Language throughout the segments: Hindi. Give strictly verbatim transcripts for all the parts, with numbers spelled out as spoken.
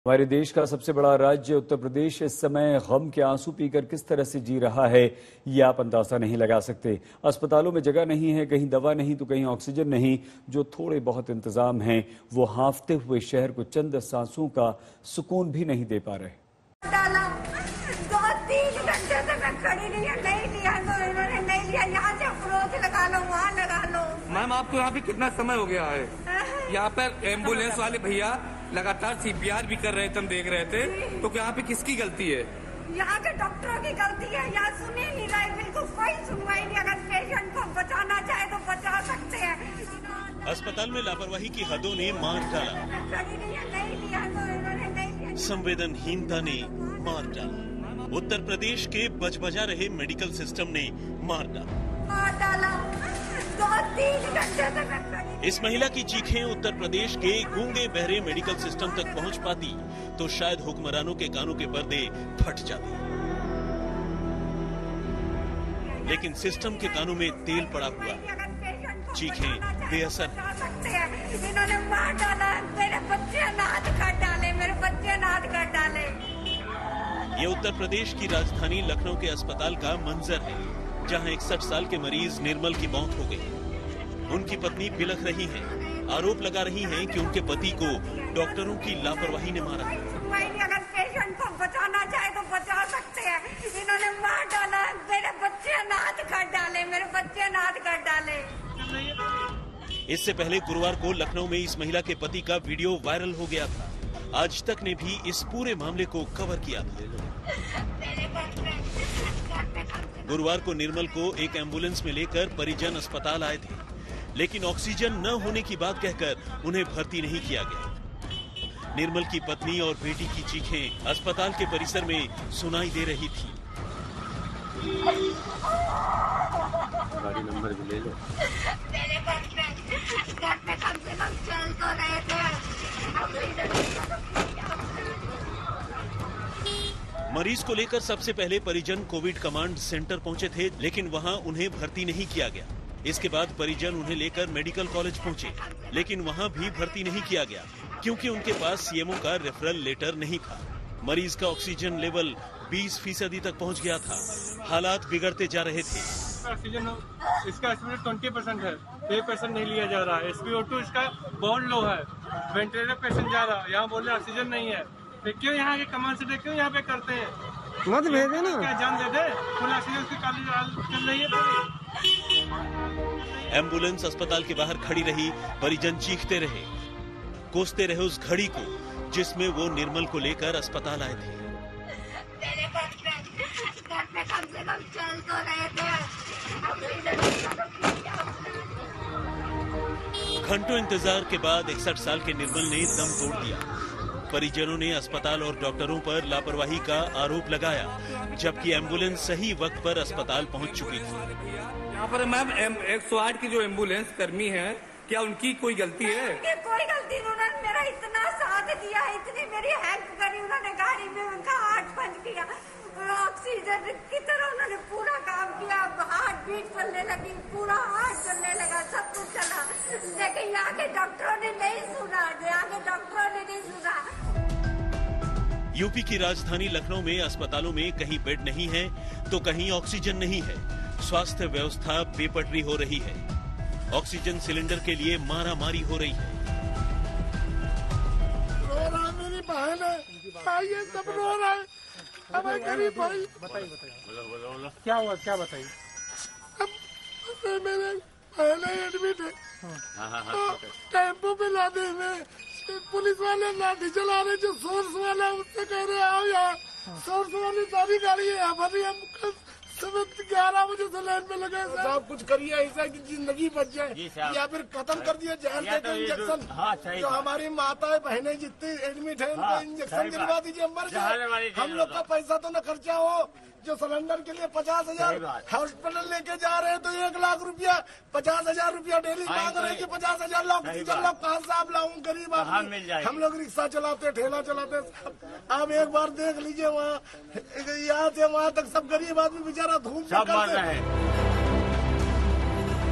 हमारे देश का सबसे बड़ा राज्य उत्तर प्रदेश इस समय गम के आंसू पीकर किस तरह से जी रहा है, ये आप अंदाजा नहीं लगा सकते। अस्पतालों में जगह नहीं है, कहीं दवा नहीं तो कहीं ऑक्सीजन नहीं। जो थोड़े बहुत इंतजाम हैं वो हाँफते हुए शहर को चंद सांसों का सुकून भी नहीं दे पा रहे। दो तीन घंटे से मैं खड़ी नहीं है, नहीं लिया तो इन्होंने नहीं लिया। यहाँ से अप्रोच लगा लो, वहाँ लगा लो। मैम आपको यहाँ पे कितना समय हो गया है? यहाँ पर एम्बुलेंस वाले भैया लगातार सीपीआर भी कर रहे थे, हम देख रहे थे। तो यहाँ पे किसकी गलती है? यहाँ के डॉक्टरों की गलती है। यहाँ सुनी नहीं रहे, बिल्कुल कोई सुनवाई नहीं। अगर पेशेंट को बचाना चाहे तो बचा सकते हैं। अस्पताल में लापरवाही की हदों ने मार डाला, नहीं लिया तो इन्होंने नहीं लिया। संवेदनहीनता ने मार डाला। उत्तर प्रदेश के बजबजा रहे मेडिकल सिस्टम ने मार डाला। मार डाला। दो तीन घंटे से मैं खड़ी। इस महिला की चीखें उत्तर प्रदेश के गूंगे बहरे मेडिकल सिस्टम तक पहुंच पाती तो शायद हुक्मरानों के कानों के पर्दे फट जाते, लेकिन सिस्टम के कानों में तेल पड़ा हुआ, चीखें बेअसर। इन्होंने मार डाला, मेरे बच्चे अनाथ कर डाले, मेरे बच्चे अनाथ कर डाले। ये उत्तर प्रदेश की राजधानी लखनऊ के अस्पताल का मंजर है, जहां इकसठ साल के मरीज निर्मल की मौत हो गई। उनकी पत्नी बिलख रही हैं, आरोप लगा रही हैं कि उनके पति को डॉक्टरों की लापरवाही ने मारा। अगर पेशेंट को बचाना चाहे तो बचा सकते हैं। इन्होंने मार डाला, मेरे बच्चे अनाथ कर डाले, मेरे बच्चे अनाथ कर डाले। इससे पहले गुरुवार को लखनऊ में इस महिला के पति का वीडियो वायरल हो गया था। आज तक ने भी इस पूरे मामले को कवर किया था। गुरुवार को निर्मल को एक एम्बुलेंस में लेकर परिजन अस्पताल आए थे, लेकिन ऑक्सीजन न होने की बात कहकर उन्हें भर्ती नहीं किया गया। निर्मल की पत्नी और बेटी की चीखें अस्पताल के परिसर में सुनाई दे रही थी। गाड़ी नंबर भी ले लो। मेरे बच्चे घर पे कम से कम चल तो रहे थे। मरीज को लेकर सबसे पहले परिजन कोविड कमांड सेंटर पहुंचे थे, लेकिन वहां उन्हें भर्ती नहीं किया गया। इसके बाद परिजन उन्हें लेकर मेडिकल कॉलेज पहुंचे, लेकिन वहां भी भर्ती नहीं किया गया क्योंकि उनके पास सीएमओ का रेफरल लेटर नहीं था। मरीज का ऑक्सीजन लेवल बीस फीसदी तक पहुंच गया था। हालात बिगड़ते जा रहे थे। ऑक्सीजन इसका ट्वेंटी परसेंट है, एक परसेंट नहीं लिया जा रहा है। एस पी ओ टू इसका बहुत लो है। वेंटिलेटर पेशेंट जा रहा है, यहाँ बोल रहे ऑक्सीजन नहीं है। क्यों यहाँ के कमांड से क्यों यहाँ पे करते हैं? मत भेजे ना, क्या जान दे दे। फुल ऑक्सीजन की काली चल रही है पूरी। एम्बुलेंस अस्पताल के बाहर खड़ी रही, परिजन चीखते रहे, कोसते रहे उस घड़ी को जिसमें वो निर्मल को लेकर अस्पताल आए थे। मेरे बच्चे घर पे कम से कम चल तो रहे थे। घंटों इंतजार के बाद इकसठ साल के निर्मल ने दम तोड़ दिया। परिजनों ने अस्पताल और डॉक्टरों पर लापरवाही का आरोप लगाया, जबकि एम्बुलेंस सही वक्त पर अस्पताल पहुंच चुकी थी। यहाँ पर मैम एक सौ आठ की जो एम्बुलेंस कर्मी है, क्या उनकी कोई गलती है? कोई गलती नहीं। उन्होंने मेरा इतना साथ दिया, इतनी मेरी हेल्प करी। उन्होंने गाड़ी में उनका हार्ट बंद किया, ऑक्सीजन की तरह उन्होंने पूरा काम किया। हार्ट बीट चलने लगी, पूरा हार्ट चलने लगा, सब कुछ चला। लेकिन यहाँ के डॉक्टरों ने नहीं सुना, यहाँ के डॉक्टरों ने नहीं सुना। यूपी की राजधानी लखनऊ में अस्पतालों में कहीं बेड नहीं है तो कहीं ऑक्सीजन नहीं है। स्वास्थ्य व्यवस्था बेपटरी हो रही है। ऑक्सीजन सिलेंडर के लिए मारा मारी हो रही है। रो रहा है मेरी बहन है, भाई है, सब रो रहा है। हमारे गरीब भाई। बताइए बताइए क्या हुआ, क्या बताइए? मेरे बहन एडमिट है, टेम्पो पे लादे में पुलिस वाले लाठी चला रहे, जो सोर्स वाला उससे कह रहे आओ यहाँ। सोर्स वाली सारी गाड़ी है यहाँ पर। हम सुबह ग्यारह बजे से लाइन में लगे। सब कुछ करिए ऐसा कि जिंदगी बच जाए, या फिर खत्म कर दिए जहर देकर इंजेक्शन। जो हमारी माताएं बहनें जितनी एडमिट है उनको इंजेक्शन दिलवा दीजिए, मर जाए। हम लोग का पैसा तो न खर्चा हो। जो सिलेंडर के लिए पचास हजार हॉस्पिटल लेके जा रहे हैं तो एक लाख रुपया, पचास हजार रुपया डेली मांग रहे हैं कि पचास हजार लाख ऑक्सीजन लोग कहाँ से आप लाऊं? गरीब आदमी, हम लोग रिक्शा चलाते, ठेला चलाते। आप एक बार देख लीजिए, वहाँ यहाँ से वहाँ तक सब गरीब आदमी बेचारा धूप से करते हैं।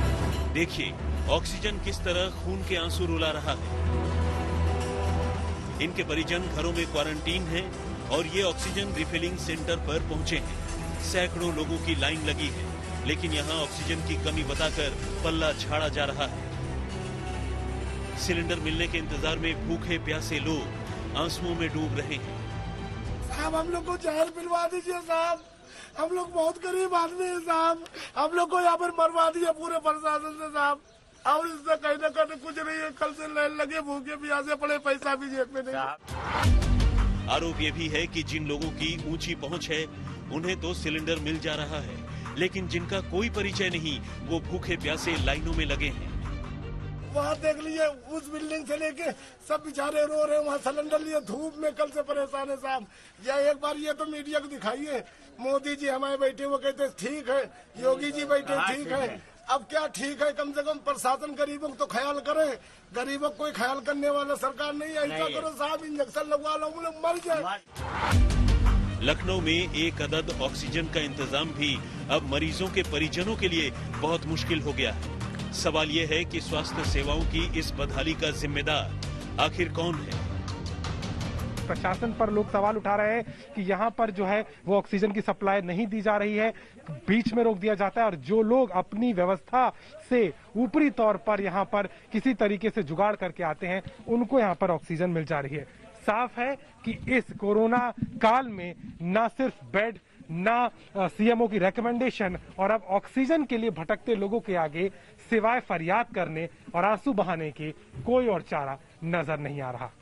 देखिए ऑक्सीजन किस तरह खून के आंसू रुला रहा है। इनके परिजन घरों में क्वारंटीन हैं और ये ऑक्सीजन रिफिलिंग सेंटर पर पहुंचे हैं। सैकड़ों लोगों की लाइन लगी है, लेकिन यहाँ ऑक्सीजन की कमी बताकर पल्ला झाड़ा जा रहा है। सिलेंडर मिलने के इंतजार में भूखे प्यासे लोग आंसुओं में डूब रहे हैं। साहब हम लोग को जहर पिलवा दीजिए साहब, हम लोग बहुत गरीब आदमी है साहब, हम लोग को यहाँ पर मरवा दिया पूरे प्रशासन से साहब, और इससे कहीं न कहीं कुछ नहीं है। कल से लाइन लगे भूखे प्यासे पड़े, पैसा भी जेब में नहीं। आरोप ये भी है कि जिन लोगों की ऊंची पहुंच है उन्हें तो सिलेंडर मिल जा रहा है, लेकिन जिनका कोई परिचय नहीं वो भूखे प्यासे लाइनों में लगे हैं। वहाँ देख लीजिए, उस बिल्डिंग से लेके सब बेचारे रो रहे हैं, वहाँ सिलेंडर लिए धूप में कल से परेशान है साहब। या एक बार ये तो मीडिया को दिखाइए, मोदी जी हमारे बैठे वो कहते ठीक है, योगी जी बैठे ठीक है। अब क्या ठीक है, कम से कम प्रशासन गरीबों को तो ख्याल करे, गरीबों को कोई ख्याल करने वाला सरकार नहीं है। ऐसा करो साहब, इंजेक्शन लगवा लो, वो लोग मर जाए। लखनऊ में एक अदद ऑक्सीजन का इंतजाम भी अब मरीजों के परिजनों के लिए बहुत मुश्किल हो गया है। सवाल ये है कि स्वास्थ्य सेवाओं की इस बदहाली का जिम्मेदार आखिर कौन है? प्रशासन पर लोग सवाल उठा रहे हैं कि यहाँ पर जो है वो ऑक्सीजन की सप्लाई नहीं दी जा रही है, बीच में रोक दिया जाता है और जो लोग अपनी व्यवस्था से ऊपरी तौर पर यहाँ पर किसी तरीके से जुगाड़ करके आते हैं उनको यहाँ पर ऑक्सीजन मिल जा रही है। साफ है कि इस कोरोना काल में न सिर्फ बेड, ना सीएमओ की रिकमेंडेशन और अब ऑक्सीजन के लिए भटकते लोगों के आगे सिवाय फरियाद करने और आंसू बहाने के कोई और चारा नजर नहीं आ रहा।